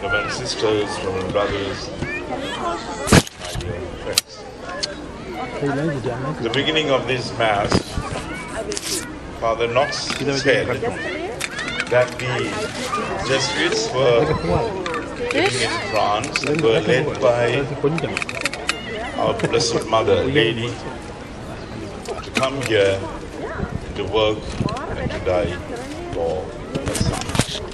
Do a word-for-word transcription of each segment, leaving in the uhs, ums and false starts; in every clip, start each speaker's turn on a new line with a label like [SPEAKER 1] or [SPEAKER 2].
[SPEAKER 1] from my sisters, from my brothers, my dear friends. The beginning of this Mass, Father Knox said that the Jesuits were living in France, were led by our Blessed Mother, Lady, to come here to work and to die for her son.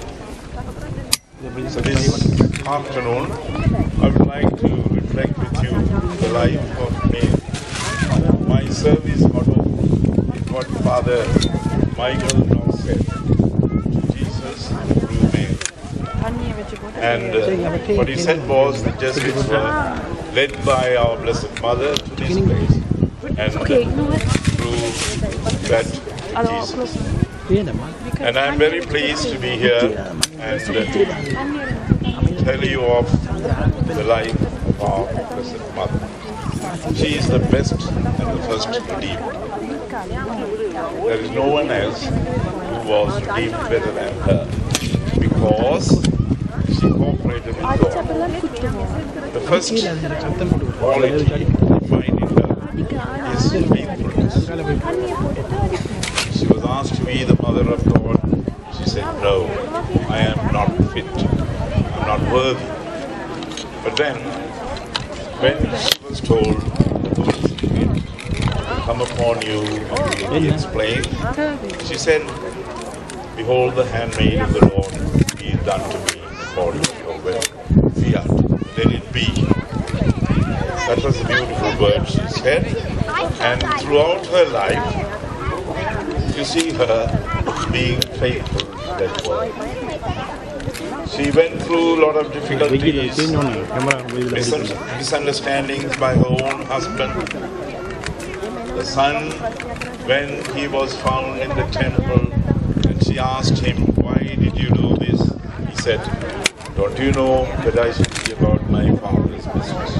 [SPEAKER 1] So this afternoon, I would like to reflect with you the life of Mary. My service motto is what Father Michael Knox said, to Jesus through Mary. And uh, what he said was the Jesuits were led by our Blessed Mother to this place, and uh, through that Jesus. And I'm very pleased to be here and uh, tell you of the life of our Blessed Mother. She is the best and the first redeemed. There is no one else who was redeemed better than her, because she cooperated with God. The first quality we find in her is faithfulness. She was asked to be the mother of God. She said, no, I am not fit. I'm not worthy. But then, when she was told the Holy Spirit will come upon you and will be explained, she said, behold the handmaid of the Lord, be it done to me according to your will. Fiat, let it be. That was a beautiful word she said. And throughout her life, you see her being faithful to that word. She went through a lot of difficulties, misunderstandings by her own husband. The son, when he was found in the temple, and she asked him, why did you do this? He said, don't you know that I should be about my father's business?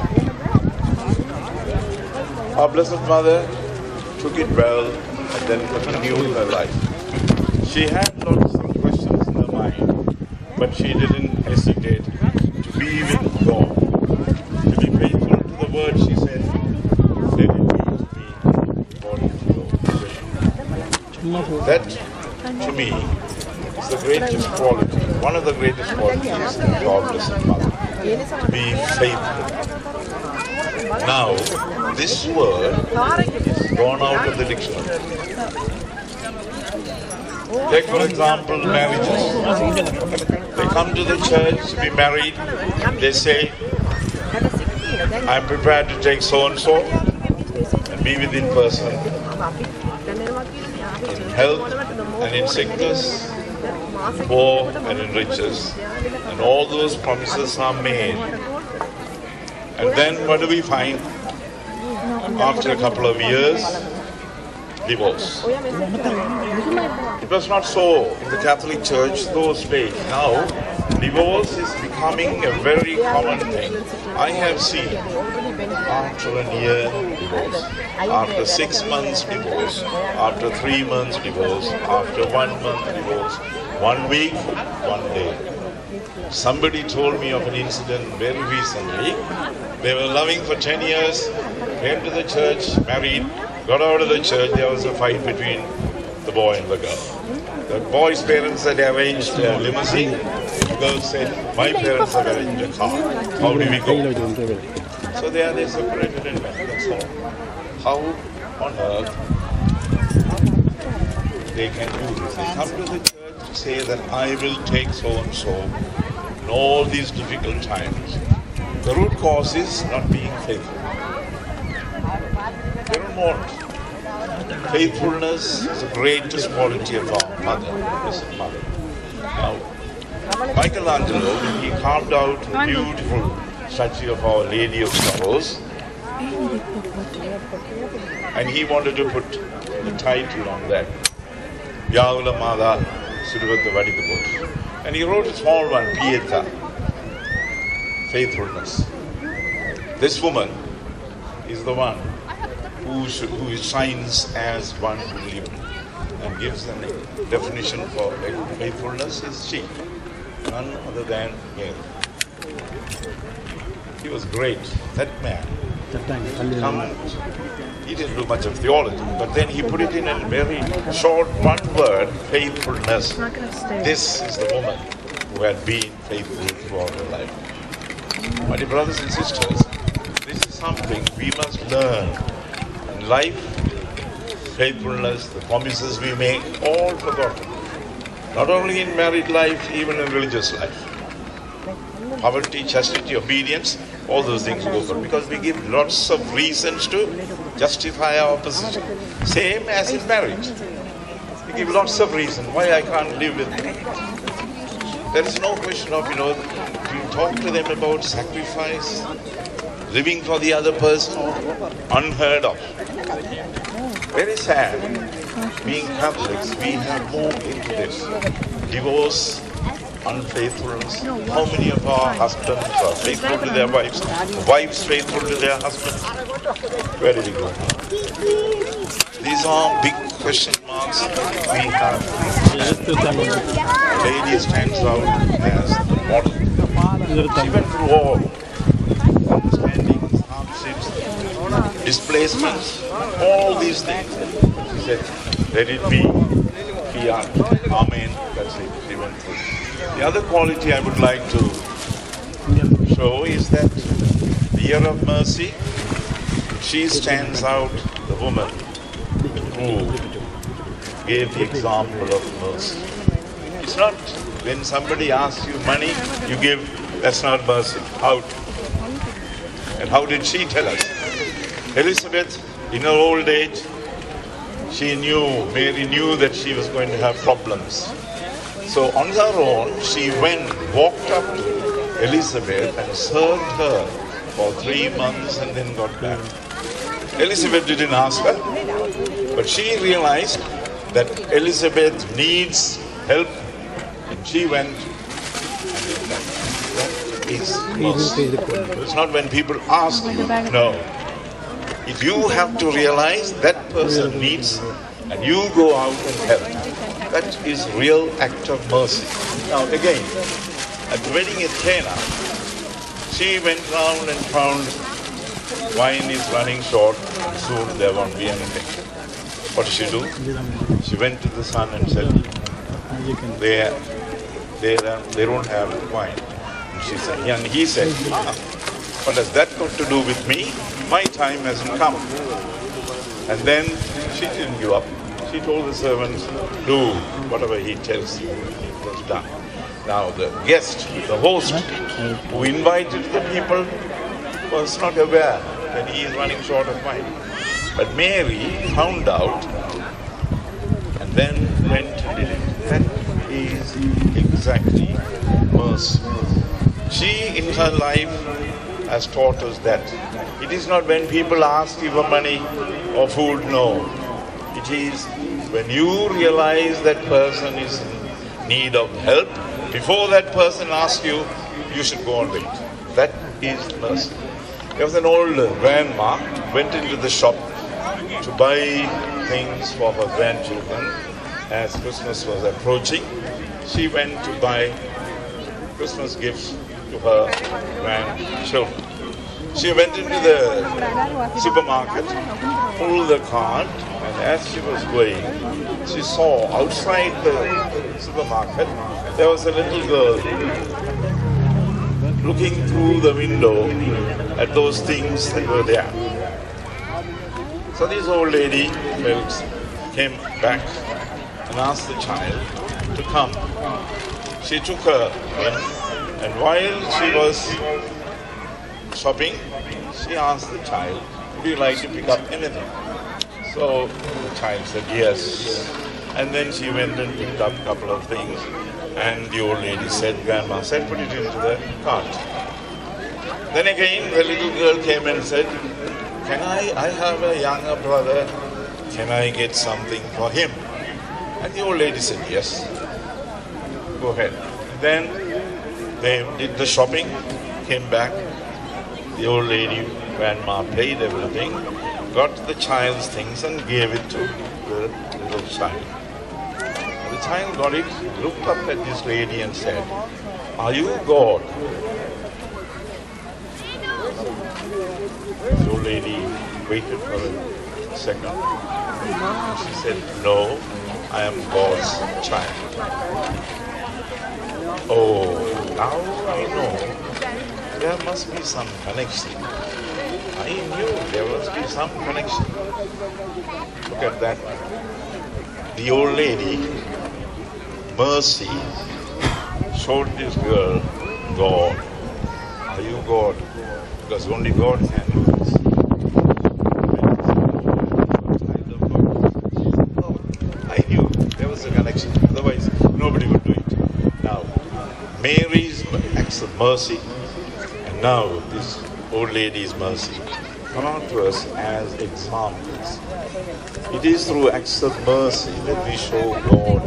[SPEAKER 1] Our Blessed Mother took it well and then continued her life. She had lots of questions in her mind, but she didn't hesitate to be with God, to be faithful to the word she said, let it be to me according to your will. That, to me, is the greatest quality, one of the greatest qualities of our Blessed Mother, to be faithful. Now, this word is gone out of the dictionary. Take, for example, marriages. They come to the church to be married. They say, I'm prepared to take so-and-so and be with in person, in health and in sickness, poor and in riches. And all those promises are made. And then what do we find? After a couple of years, divorce. It was not so in the Catholic Church those days. Now, divorce is becoming a very common thing. I have seen after a year divorce, after six months divorce, after three months divorce, after one month divorce, one week, one day. Somebody told me of an incident very recently. They were loving for ten years, came to the church, married, got out of the church, there was a fight between the boy and the girl. The boy's parents had arranged a limousine, the girl said, my parents have arranged a car, how do we go? So there they separated and went, that's all. How on earth they can do this? They come to the church to say that I will take so and so in all these difficult times. The root cause is not being faithful. They don't want. Faithfulness is the greatest quality of our mother, Blessed Mother. Now, Michelangelo, when he carved out a beautiful statue of Our Lady of Sorrows, and he wanted to put the title on that, Vyagula Mada Sudivata Vadikaput. And he wrote a small one, Pieta, faithfulness. This woman is the one who, should, who shines as one who lived and gives a definition for faithfulness is she, none other than Mary. He was great. That man. Come, he didn't do much of theology, but then he put it in a very short one word, faithfulness. This is the woman who had been faithful throughout her life. My dear brothers and sisters, this is something we must learn. In life, faithfulness, the promises we make, all forgotten. Not only in married life, even in religious life. Poverty, chastity, obedience, all those things go for, because we give lots of reasons to justify our position. Same as in marriage. We give lots of reasons why I can't live with them. There is no question of, you know, you talk to them about sacrifice, living for the other person, unheard of. Very sad. Being Catholics, we have moved into this. Divorce, unfaithfulness. How many of our husbands are faithful to their wives? Wives faithful to their husbands? Where did we go? These are big question marks we have. Lady stands out as the model. She went through all understandings, hardships, displacements, all these things. She said, let it be. Fiat. Amen. That's it. She went through. The other quality I would like to show is that the year of mercy, she stands out, the woman who gave the example of mercy. It's not when somebody asks you money, you give, that's not mercy. Out. And how did she tell us? Elizabeth, in her old age, she knew, Mary knew that she was going to have problems. So on her own, she went, walked up to Elizabeth and served her for three months and then got back. Elizabeth didn't ask her, but she realized that Elizabeth needs help, and she went and did that. That is mercy. It's not when people ask you, no. If you have to realize that person needs, and you go out and help, that is real act of mercy. Now again, at the wedding at Cana, she went round and found wine is running short, and soon there won't be anything. What did she do? She went to the son and said, they, they, they don't have wine. And she said, and he said, ah, what has that got to do with me? My time hasn't come. And then she didn't give up. She told the servants, do whatever he tells you. It was done. Now the guest, the host, who invited the people, was not aware that he is running short of wine. But Mary found out and then went and did it. That is exactly mercy. She in her life has taught us that it is not when people ask you for money or food, no. It is when you realize that person is in need of help, before that person asks you, you should go and wait. That is mercy. There was an old grandma, went into the shop to buy things for her grandchildren. As Christmas was approaching, she went to buy Christmas gifts to her grandchildren. She went into the supermarket, pulled the cart, and as she was going, she saw outside the supermarket, there was a little girl looking through the window at those things that were there. So this old lady felt, came back and asked the child to come. She took her in, and while she was shopping, she asked the child, would you like to pick up anything? So the child said yes. And then she went and picked up a couple of things. And the old lady said, Grandma said, put it into the cart. Then again, the little girl came and said, can I, I have a younger brother, can I get something for him? And the old lady said, yes. Go ahead. And then they did the shopping, came back. The old lady, grandma, paid everything, got the child's things and gave it to the little child. The child got it, looked up at this lady and said, are you God? The old lady waited for a second. And she said, "No, I am God's child." Oh, now I know there must be some connection. I knew there must be some connection. Look at that. The old lady, mercy, showed this girl, God. Are you God? Because only God can do this. Oh, I knew there was a connection. Otherwise, nobody would do it. Now, Mary's acts of mercy, and now this old lady's mercy come out to us as examples. It is through acts of mercy that we show God.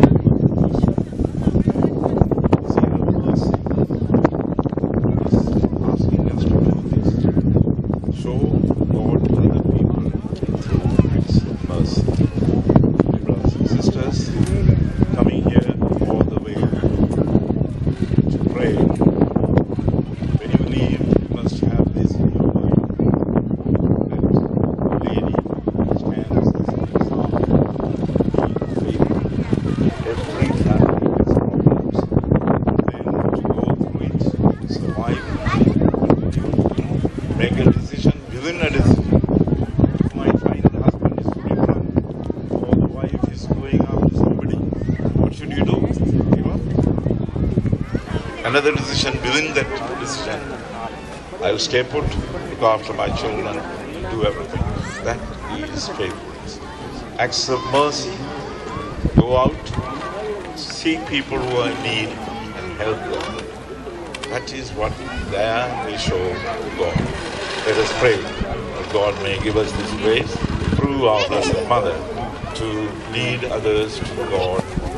[SPEAKER 1] Another decision within that decision. I'll stay put, look after my children, do everything. That is faithfulness. Acts of mercy. Go out, seek people who are in need and help them. That is what there we show God. Let us pray that God may give us this grace through our Blessed Mother to lead others to God.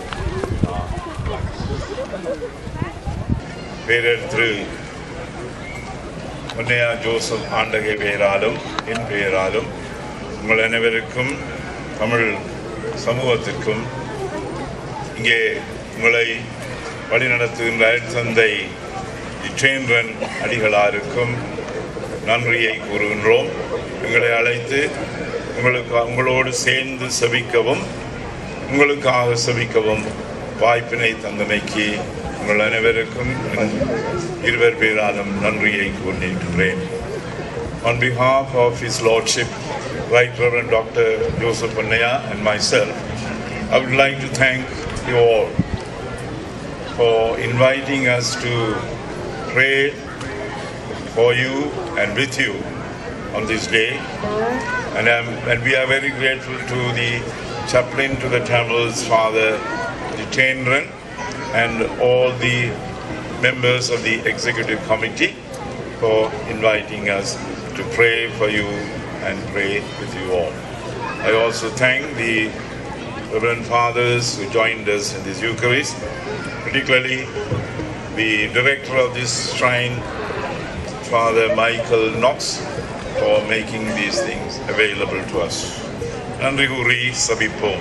[SPEAKER 1] பேரெடுத்து Ponnaiya Joseph ஆண்டகை பெயராலும் என் பெயராலும் உங்கள் அனைவருக்கும் தமிழ் சமூகத்திற்கும் இங்கே உங்களை வழிநடத்துகின்ற தந்தை யுகேந்திரன் அடிகளாருக்கும் நன்றியை கூறுகின்றோம். எங்களை அழைத்து உங்களுக்கு உங்களோடு சேர்ந்து செபிக்கவும் உங்களுக்காக செபிக்கவும் வாய்ப்பினை தந்தமைக்கு உங்கள் அனைவருக்கும் இருவர் பேராலும் நன்றியை கூறுகின்றேன். On behalf of His Lordship, Right Reverend Doctor Joseph Ponnaiya and myself, I would like to thank you all for inviting us to pray for you and with you on this day. And, um, and we are very grateful to the chaplain to the Tamils, Father Jitendran, and all the members of the executive committee for inviting us to pray for you and pray with you all. I also thank the Reverend Fathers who joined us in this Eucharist, particularly the director of this shrine, Father Michael Knox, for making these things available to us. Nandri Huri Sabipom.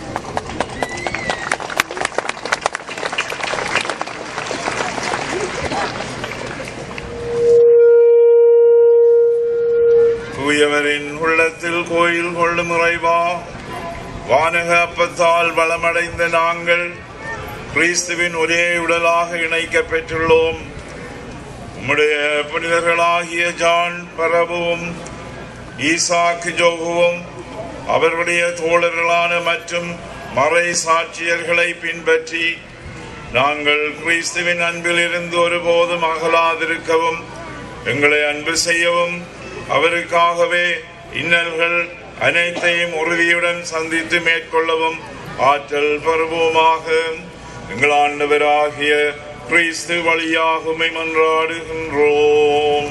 [SPEAKER 1] தூயவரின் உள்ளத்தில் கோயில் கொள்ளும் இறைவா, வானக அப்பத்தால் வளமடைந்த நாங்கள் கிறிஸ்துவின் ஒரே உடலாக இணைக்கப் பெற்றுள்ளோம். உம்முடைய புனிதர்களாகிய ஜான் பரபுவும் ஈசாக்கு ஜோகுவும் அவர்களுடைய தோழர்களான மற்றும் மறை சாட்சியர்களை பின்பற்றி நாங்கள் கிறிஸ்துவின் அன்பில் இருந்து ஒருபோதும் அகலாதிருக்கவும் எங்களை அன்பு செய்யவும் அவருக்காகவே இன்னல்கள் அனைத்தையும் உறுதியுடன் சந்தித்து மேற்கொள்ளவும் ஆற்றல் பெறுவோமாக. எங்கள் ஆண்டவராகிய கிறிஸ்து வழியாக உம்மை மன்றாடுகின்றோம்.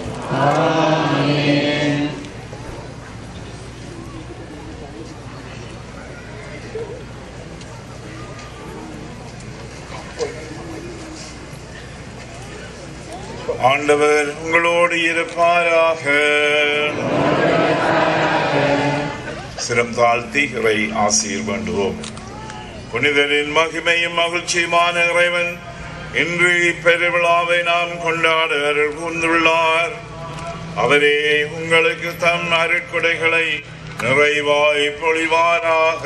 [SPEAKER 1] ஆமென். ஆண்டவர் உங்களோடு இருப்பாராக. சிரம் தாழ்த்தி இறை ஆசீர் வேண்டுவோம். புனிதரின் மகிமையும் மகிழ்ச்சியுமான இறைவன் இன்று இப்பெருவிழாவை நாம் கொண்டாட அருள் கூர்ந்துள்ளார். அவரே உங்களுக்கு தம் அருட்கொடைகளை நிறைவாய் பொழிவாராக.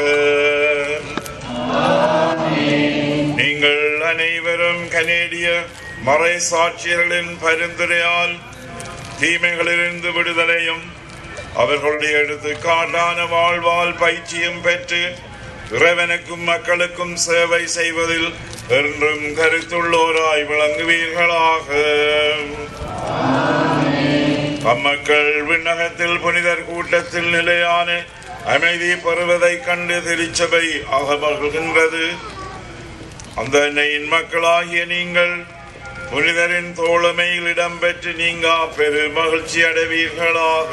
[SPEAKER 1] நீங்கள் அனைவரும் கனேடிய மறை சாட்சியர்களின் பரிந்துரையால் தீமைகளிலிருந்து விடுதலையும் அவர்களுடைய எடுத்துக்காட்டான வாழ்வால் பயிற்சியும் பெற்று இறைவனுக்கும் மக்களுக்கும் சேவை செய்வதில் என்றும் கருத்துள்ளோராய் விளங்குவீர்களாக. அம்மக்கள் விண்ணகத்தில் புனிதர் கூட்டத்தில் நிலையான அமைதி பெறுவதை கண்டு திருச்சபை அகமகிழ்கின்றது. அந்த அன்னையின் மக்களாகிய நீங்கள் புனிதரின் தோழமையில் இடம்பெற்று நீங்கா பெரு மகிழ்ச்சி அடைவீர்களாக.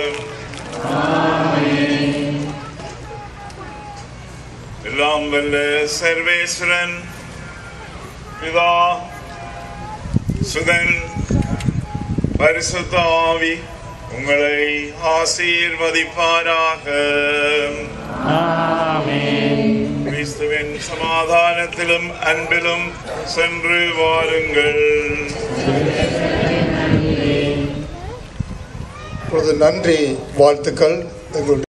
[SPEAKER 1] எல்லாம் வல்ல சர்வேஸ்வரன் பிதா சுதன் பரிசுத்த ஆவி உங்களை ஆசீர்வதிப்பாராக. கிறிஸ்துவின் சமாதானத்திலும் அன்பிலும் சென்று வாருங்கள்.
[SPEAKER 2] நன்றி, வாழ்த்துக்கள்.